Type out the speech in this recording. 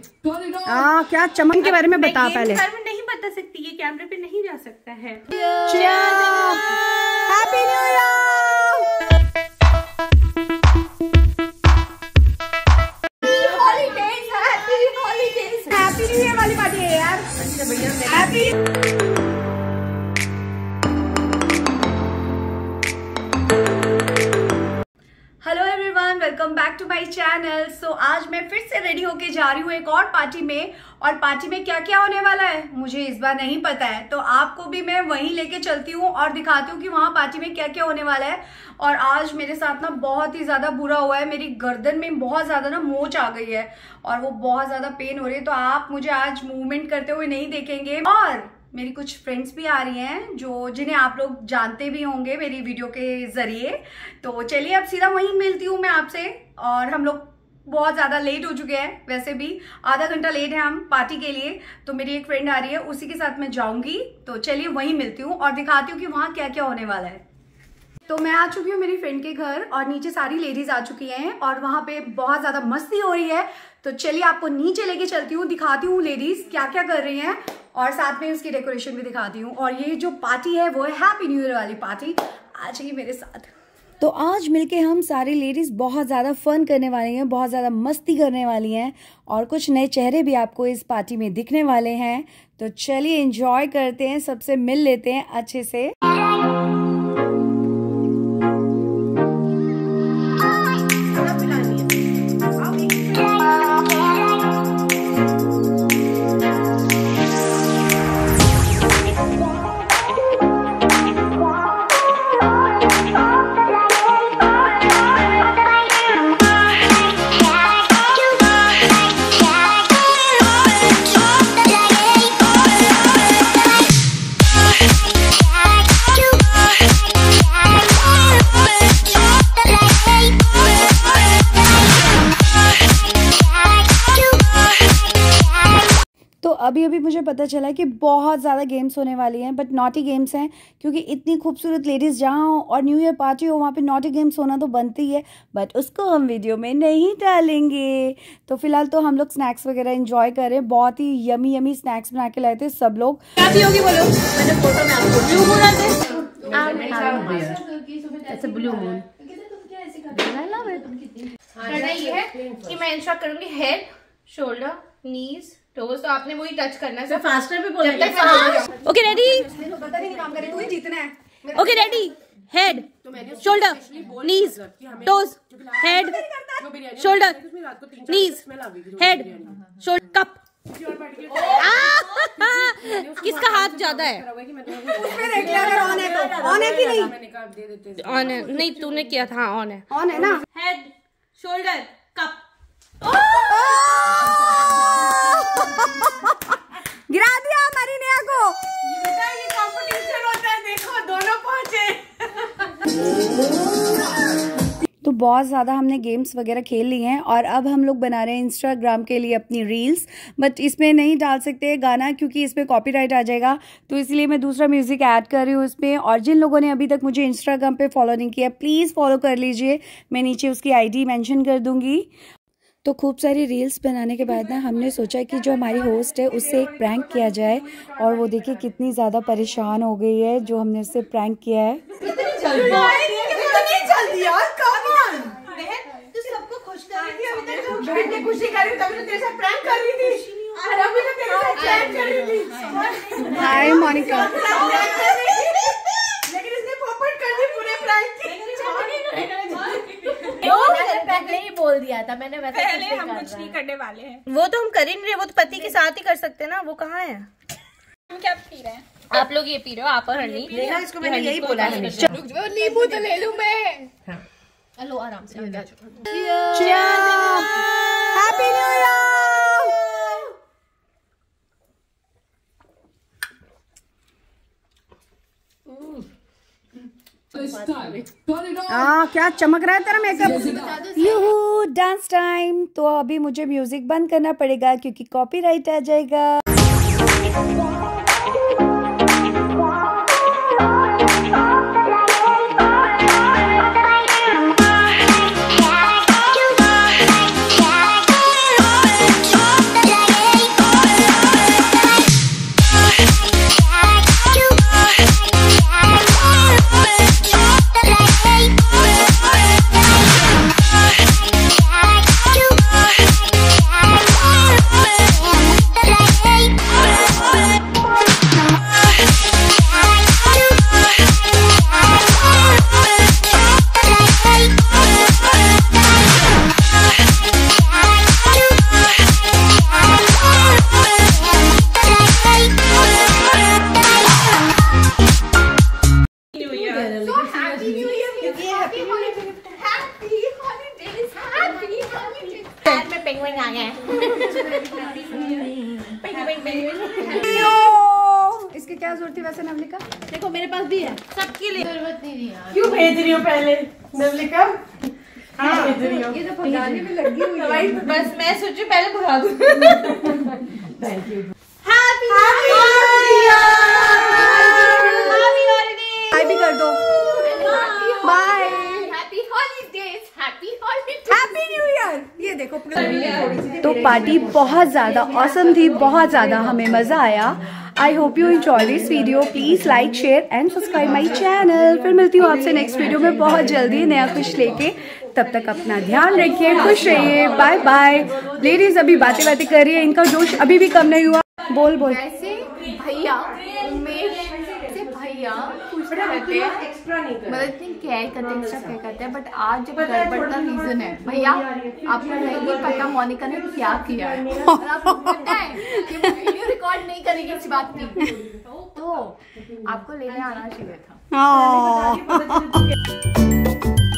क्या चमन के बारे में बता पहले। बारे में नहीं बता सकती, ये कैमरे पे नहीं जा सकता है। Happy new year. Happy new year वाली पार्टी है यार। अच्छा भैया happy. Hello everyone, welcome back to my channel. So आज मैं फिर से रेडी होके जा रही हूँ एक और पार्टी में। और पार्टी में क्या क्या होने वाला है मुझे इस बार नहीं पता है, तो आपको भी मैं वहीं लेके चलती हूँ और दिखाती हूँ कि वहाँ पार्टी में क्या क्या होने वाला है। और आज मेरे साथ ना बहुत ही ज्यादा बुरा हुआ है, मेरी गर्दन में बहुत ज्यादा ना मोच आ गई है और वो बहुत ज्यादा पेन हो रही है, तो आप मुझे आज मूवमेंट करते हुए नहीं देखेंगे। और मेरी कुछ फ्रेंड्स भी आ रही हैं जो जिन्हें आप लोग जानते भी होंगे मेरी वीडियो के जरिए। तो चलिए अब सीधा वहीं मिलती हूँ मैं आपसे। और हम लोग बहुत ज़्यादा लेट हो चुके हैं, वैसे भी आधा घंटा लेट है हम पार्टी के लिए। तो मेरी एक फ्रेंड आ रही है, उसी के साथ मैं जाऊंगी। तो चलिए वहीं मिलती हूँ और दिखाती हूँ कि वहाँ क्या क्या होने वाला है। तो मैं आ चुकी हूँ मेरी फ्रेंड के घर और नीचे सारी लेडीज आ चुकी हैं और वहाँ पे बहुत ज़्यादा मस्ती हो रही है। तो चलिए आपको नीचे लेके चलती हूँ, दिखाती हूँ लेडीज क्या क्या कर रही हैं और साथ में उसकी डेकोरेशन भी दिखाती हूँ। और ये जो पार्टी है वो है हैप्पी न्यू ईयर वाली पार्टी। आ जाइए मेरे साथ। तो आज मिलके हम सारी लेडीज बहुत ज़्यादा फन करने वाली हैं, बहुत ज़्यादा मस्ती करने वाली हैं और कुछ नए चेहरे भी आपको इस पार्टी में दिखने वाले हैं। तो चलिए एंजॉय करते हैं, सबसे मिल लेते हैं अच्छे से। अभी मुझे पता चला कि बहुत ज़्यादा गेम्स होने वाली हैं, बट नॉटी गेम्स हैं क्योंकि इतनी खूबसूरत लेडीज़ जहाँ हो और न्यू ईयर पार्टी हो वहाँ पे नॉटी गेम्स होना तो बनती ही है, बट उसको हम वीडियो में नहीं डालेंगे। तो फिलहाल तो हम लोग स्नैक्स वगैरह एंजॉय कर रहे हैं। बहुत ही यमी यमी स्नैक्स बना के लाए थे सब लोग। क्या पियोगी बोलो? मैंने फोटो में आपको ब्लू मून ब्लू मून है कि मैं इंस्ट्रक्ट करूंगी हेड, शोल्डर, नीज, टोस। तो आपने वही टच करना है। फास्टर पे बोलना है। Okay ready? पता नहीं काम करे, तू ही जीतना है। Okay ready? Head, shoulder, knees, toes, head, shoulder, knees, head, shoulder, cup. किसका हाथ ज्यादा है? ऑन है कि नहीं? ऑन है। नहीं तूने किया था। ऑन है। ऑन है ना? Head, shoulder, cup. गिरा दिया हमारी नेहा को। ये कंपटीशन होता है, देखो दोनों पहुंचे। तो बहुत ज़्यादा हमने गेम्स वगैरह खेल लिए हैं और अब हम लोग बना रहे हैं इंस्टाग्राम के लिए अपनी रील्स, बट इसमें नहीं डाल सकते गाना क्योंकि इसमें कॉपीराइट आ जाएगा। तो इसलिए मैं दूसरा म्यूज़िक ऐड कर रही हूँ इसमें। और जिन लोगों ने अभी तक मुझे इंस्टाग्राम पे फॉलो नहीं किया प्लीज़ फॉलो कर लीजिए, मैं नीचे उसकी आईडी मेंशन कर दूँगी। तो खूब सारी रील्स बनाने के बाद ना हमने सोचा कि जो हमारी होस्ट है उससे एक प्रैंक किया जाए। और वो देखिए कितनी ज़्यादा परेशान हो गई है जो हमने उससे प्रैंक किया है। सबको खुश कर रही थी, अभी तक खुशी कर रही थी, तभी तो तेरे साथ प्रैंक कर रही थी। और अभी तो तेरे साथ प्रैंक कर रही थी। हाय मोनिका। लेकिन इसने पोपट कर दी पूरे प्रैंक की। पहले ही बोल दिया था मैंने, वैसे पहले हम कुछ नहीं करने वाले हैं। वो तो हम कर ही नहीं रहे, वो तो पति के साथ ही कर सकते हैं ना। वो कहाँ है? हम क्या पी रहे हैं? आप लोग ये पी रहे हो, आप और हनी। इसको मैंने यही बोला है। नींबू तो ले लूं मैं। लो आराम से। Happy new year. क्या चमक रहा है तेरा मेकअप। यूहू dance time. तो अभी मुझे म्यूजिक बंद करना पड़ेगा क्योंकि कॉपीराइट आ जाएगा। पेंगुइन आ गया। इसकी क्या जरूरत थी वैसे नवलिका? देखो मेरे पास भी है, सबके लिए। जरूरत नहीं है। क्यों भेज रही हो पहले नवलिका? हाँ भेज रही हो। ये तो भगाने में लगी हुई है। बस मैं सोची पहले भगा दूं। Thank you. हैप्पी बाय भी कर दो। Bye. Happy holidays. Happy new year. ये देखो तो पार्टी बहुत ज्यादा ऑसम थी, बहुत ज्यादा हमें मजा आया। I hope you enjoy this video. Please like share and subscribe my channel. फिर मिलती हूँ आपसे नेक्स्ट वीडियो में बहुत जल्दी नया कुछ लेके। तब तक अपना ध्यान रखिए, खुश रहिए। Bye bye. लेडीज अभी बातें कर रही है, इनका जोश अभी भी कम नहीं हुआ। बोल बोल। ऐसे भैया उमेश से भैया खुश रहते हैं, मतलब इतनी केयर करते हैं, एक्स्ट्रा केयर करते हैं। बट आज जब गड़बड़ का रीजन है भैया, आपको नहीं पता मोनिका ने क्या किया है और आपको पता है कि वो वीडियो रिकॉर्ड नहीं करेगी इस बात की, तो आपको लेने आना चाहिए था।